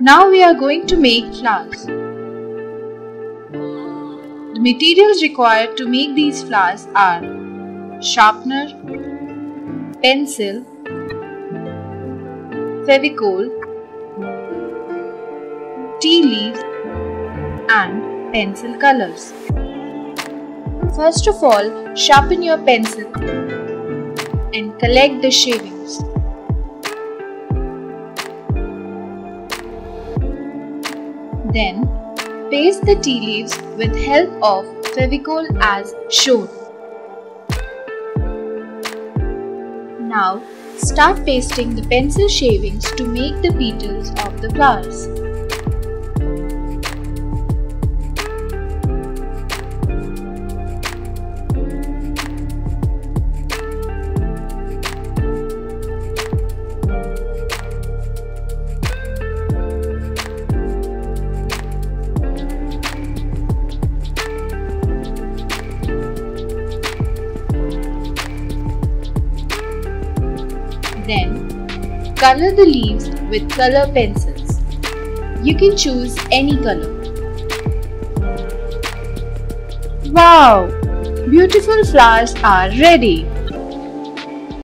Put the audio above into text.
Now we are going to make flowers. The materials required to make these flowers are sharpener, pencil, fevicol, tea leaves and pencil colors. First of all, sharpen your pencil and collect the shavings. Then, paste the tea leaves with help of fevicol as shown. Now, start pasting the pencil shavings to make the petals of the flowers. Then, color the leaves with color pencils. You can choose any color. Wow! Beautiful flowers are ready!